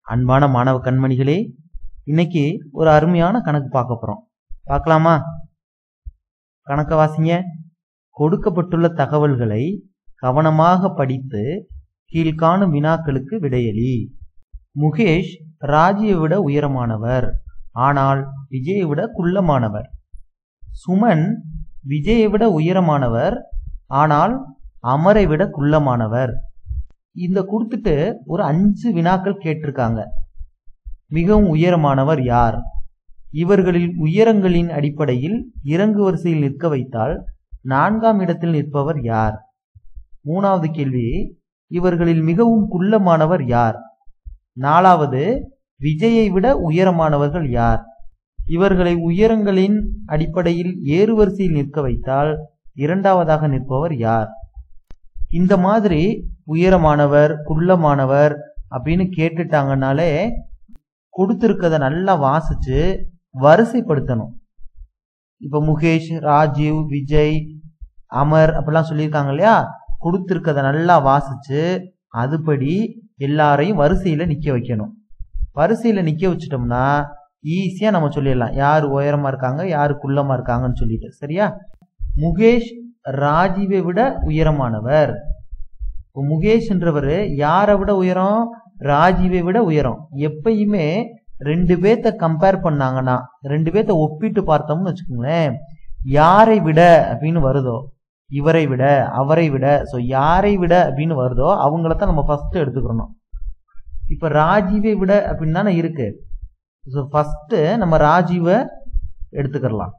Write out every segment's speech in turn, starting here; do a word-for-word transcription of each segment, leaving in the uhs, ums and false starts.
அன்பான மாணவ கண்மணிகளே, இன்னைக்கு ஒரு அருமையான கணக்கு பார்க்க போறோம். பார்க்கலாமா? கணக்க வாசிங்க. கொடுக்கப்பட்டுள்ள தகவல்களை கவனமாக படித்து கீழ்காணும் வினாக்களுக்கு விடையளி. முகேஷ் ராஜியை விட உயரமானவர், ஆனால் விஜயை விட குள்ளமானவர். சுமன் விஜயை விட உயரமானவர், ஆனால் அமரை விட குள்ளமானவர். இந்த கொடுத்துட்டு ஒரு அஞ்சு வினாக்கள் கேட்டிருக்காங்க. மிகவும் உயரமானவர் யார்? இவர்களில் உயரங்களின் அடிப்படையில் இறங்கு வரிசையில் நிற்க வைத்தால் நான்காம் இடத்தில் நிற்பவர் யார்? மூணாவது கேள்வி, இவர்களில் மிகவும் குள்ளமானவர் யார்? நாலாவது, விஜயை விட உயரமானவர்கள் யார்? இவர்களை உயரங்களின் அடிப்படையில் ஏறு வரிசையில் நிற்க வைத்தால் இரண்டாவதாக நிற்பவர் யார்? இந்த மாதிரி உயரமானவர் குள்ளமானவர் அப்படின்னு கேட்டுட்டாங்கனாலே கொடுத்திருக்கத நல்லா வாசிச்சு வரிசைப்படுத்தணும். இப்ப முகேஷ், ராஜீவ், விஜய், அமர் அப்படிலாம் சொல்லியிருக்காங்க இல்லையா? கொடுத்திருக்கத நல்லா வாசிச்சு அதுபடி எல்லாரையும் வரிசையில நிக்க வைக்கணும். வரிசையில நிக்க வச்சுட்டோம்னா ஈஸியா நம்ம சொல்லிடலாம் யாரு உயரமா இருக்காங்க யாரு குள்ளமா இருக்காங்கன்னு சொல்லிட்டு. சரியா? முகேஷ் ராஜீவை விட உயரமானவர். முகேஷ்ன்றவர் யாரை விட உயரம்? ராஜீவை விட உயரம். எப்பயுமே ரெண்டு பேர்த்த கம்பேர் பண்ணாங்கன்னா, ரெண்டு பேர்த்த ஒப்பிட்டு பார்த்தோம்னு வச்சுக்கோங்களேன், யாரை விட அப்படின்னு வருதோ, இவரை விட, அவரை விட, ஸோ யாரை விட அப்படின்னு வருதோ அவங்களத்தான் நம்ம ஃபர்ஸ்ட் எடுத்துக்கிறோம். இப்ப ராஜீவை விட அப்படின்னு தானே இருக்கு. ஸோ ஃபர்ஸ்ட் நம்ம ராஜீவை எடுத்துக்கலாம்.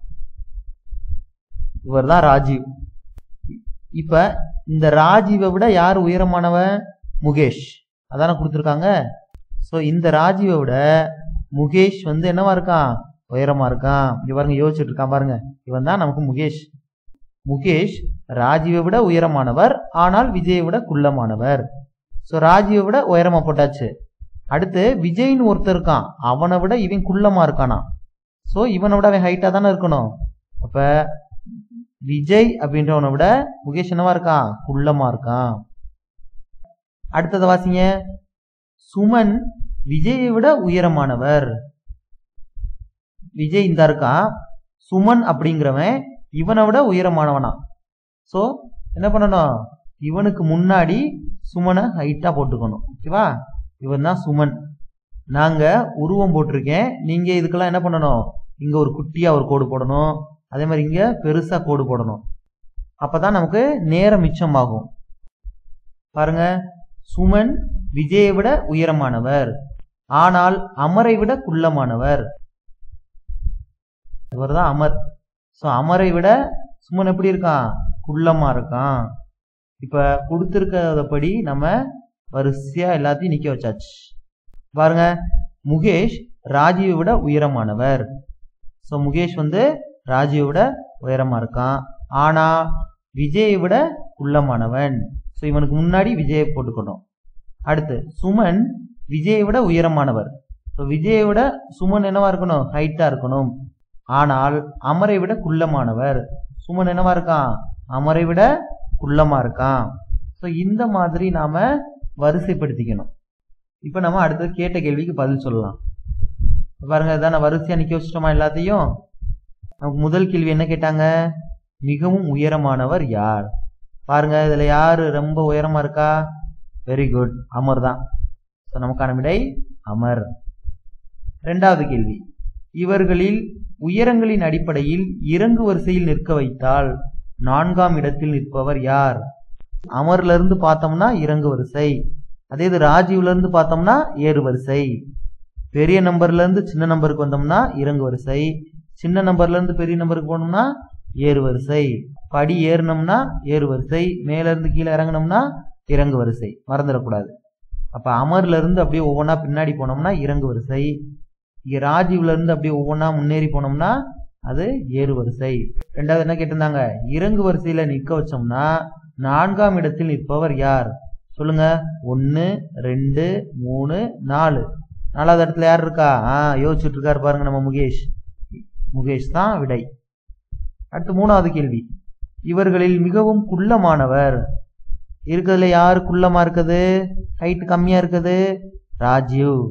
இவர் தான் ராஜீவ். இப்ப இந்த ராஜீவை விட யார் உயரமானவன்? முகேஷ். அதான கொடுத்துருக்காங்க. ஸோ இந்த ராஜீவை விட முகேஷ் வந்து என்னவா இருக்கான்? உயரமா இருக்கான். இங்க பாருங்க, யோசிச்சுட்டு இருக்கான் பாருங்க. இவன் தான் நமக்கு முகேஷ். முகேஷ் ராஜீவை விட உயரமானவர், ஆனால் விஜயை விட குள்ளமானவர். ஸோ ராஜீவை விட உயரமா போட்டாச்சு. அடுத்து விஜய்னு ஒருத்தர் இருக்கான், அவனை விட இவன் குள்ளமா இருக்கானா. ஸோ இவனை விட அவன் ஹைட்டா தானே இருக்கணும். அப்ப விஜய் அப்படின்றவனை விட முகேஷ் என்னவா இருக்கான்? குள்ளமா இருக்கான். அடுத்தது வாசிங்க. சுமன் விஜயை விட உயரமானவர். விஜய் இந்த இருக்கான், சுமன் அப்படிங்கிறவன் இவனை விட உயரமானவனா. சோ என்ன பண்ணணும்? இவனுக்கு முன்னாடி சுமனை ஹைட்டா போட்டுக்கணும். ஓகேவா? இவன் தான் சுமன். நாங்க உருவம் போட்டிருக்கேன், நீங்க இதுக்கெல்லாம் என்ன பண்ணணும்? இங்க ஒரு குட்டியா ஒரு கோடு போடணும், அதே மாதிரி இங்க பெருசா கோடு போடணும். அப்பதான் நமக்கு நேரம் மிச்சமாகும். பாருங்க, சுமன் விஜயை விட உயரமானவர், ஆனால் அமரை விட குள்ளமானவர். இவர் தான் அமர். சோ அமரை விட சுமன் எப்படி இருக்கான்? குள்ளமா இருக்கான். இப்ப கொடுத்திருக்கிறபடி நம்ம வரிசையா எல்லாத்தையும் நிக்க வச்சாச்சு. பாருங்க, முகேஷ் ராஜீவை விட உயரமானவர். சோ முகேஷ் வந்து ராஜீவை விட உயரமா இருக்கான், ஆனா விஜயை விட குள்ளமானவன். ஸோ இவனுக்கு முன்னாடி விஜயை போட்டுக்கணும். அடுத்து சுமன் விஜயை விட உயரமானவர். ஸோ விஜயை விட சுமன் என்னவா இருக்கணும்? ஹைட்டா இருக்கணும். ஆனால் அமரை விட குள்ளமானவர். சுமன் என்னவா இருக்கான்? அமரை விட குள்ளமா இருக்கான். ஸோ இந்த மாதிரி நாம வரிசைப்படுத்திக்கணும். இப்ப நம்ம அடுத்தது கேட்ட கேள்விக்கு பதில் சொல்லலாம். பாருங்க, இதான் நான் வரிசையா நிக்க வச்சுட்டோமா எல்லாத்தையும். நமக்கு முதல் கேள்வி என்ன கேட்டாங்க? மிகவும் உயரமானவர் யார்? பாருங்க, இதுல யாரு ரொம்ப உயரமா இருக்கா? வெரி குட், அமர் தான். நமக்கான விடை அமர். இரண்டாவது கேள்வி, இவர்களில் உயரங்களின் அடிப்படையில் இறங்கு வரிசையில் நிற்க வைத்தால் நான்காம் இடத்தில் நிற்பவர் யார்? அமர்ல இருந்து பார்த்தோம்னா இறங்கு வரிசை, அதே இது ராஜீவ்ல இருந்து பார்த்தோம்னா ஏறு வரிசை. பெரிய நம்பர்ல இருந்து சின்ன நம்பருக்கு வந்தோம்னா இறங்கு வரிசை, சின்ன நம்பர்ல இருந்து பெரிய நம்பருக்கு போனோம்னா ஏறு வரிசை. படி ஏறினோம்னா ஏறு வரிசை, மேல இருந்து கீழே இறங்கினோம்னா இறங்கு வரிசை. மறந்துடக்கூடாது. அப்ப அமர்ல இருந்து அப்படியே ஒவ்வொன்னா பின்னாடி போனோம்னா இறங்கு வரிசை, இங்க ராஜீவ்ல இருந்து அப்படியே ஒவ்வொன்னா முன்னேறி போனோம்னா அது ஏறு வரிசை. ரெண்டாவது என்ன கேட்டிருந்தாங்க? இறங்கு வரிசையில நிற்க வச்சோம்னா நான்காம் இடத்தில் நிற்பவர் யார்? சொல்லுங்க. ஒன்னு, ரெண்டு, மூணு, நாலு. நாலாவது இடத்துல யார் இருக்கா? ஆஹ் யோசிச்சுட்டு இருக்காரு பாருங்க நம்ம முகேஷ். முகேஷ் தான் விடை. அடுத்து மூணாவது கேள்வி, இவர்களில் மிகவும் குள்ளமானவர். இருக்கிறதுல யாரு குள்ளமா இருக்குது? ஹைட் கம்மியா இருக்குது? ராஜீவ்.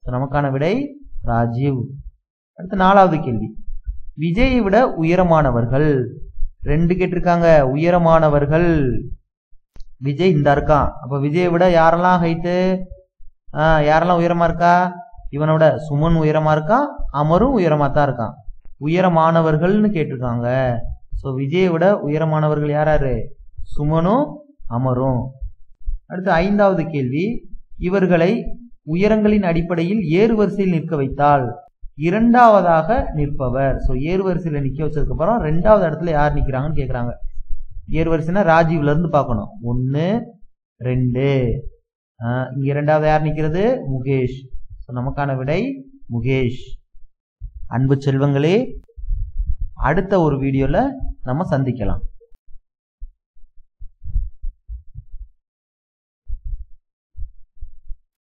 நமக்கான விடை ராஜீவ். அடுத்து நாலாவது கேள்வி, விஜயை விட உயரமானவர்கள். ரெண்டு கேட்டிருக்காங்க. உயரமானவர்கள் விஜய் இந்த இருக்கான். அப்ப விஜயை விட யாரெல்லாம் ஹைட்டு, ஆஹ் யாரெல்லாம் உயரமா இருக்கா? இவனோட சுமன் உயரமா இருக்கான், அமரும் உயரமா தான் இருக்கான். உயரமானவர்கள்னு கேட்டிருக்காங்க. ஸோ விஜயை விட உயரமானவர்கள் யாராரு? சுமனும் அமரும். அடுத்து ஐந்தாவது கேள்வி, இவர்களை உயரங்களின் அடிப்படையில் ஏறு வரிசையில் நிற்க வைத்தால் இரண்டாவதாக நிற்பவர். ஸோ ஏறு வரிசையில நிக்க வச்சதுக்கு அப்புறம் ரெண்டாவது இடத்துல யார் நிக்கிறாங்கன்னு கேக்குறாங்க. ஏறு வரிசைனா ராஜீவ்ல இருந்து பார்க்கணும். ஒன்னு ரெண்டு, இங்க இரண்டாவது யார் நிக்கிறது? முகேஷ். ஸோ நமக்கான விடை முகேஷ். அன்பு செல்வங்களே, அடுத்த ஒரு வீடியோல நம்ம சந்திக்கலாம்.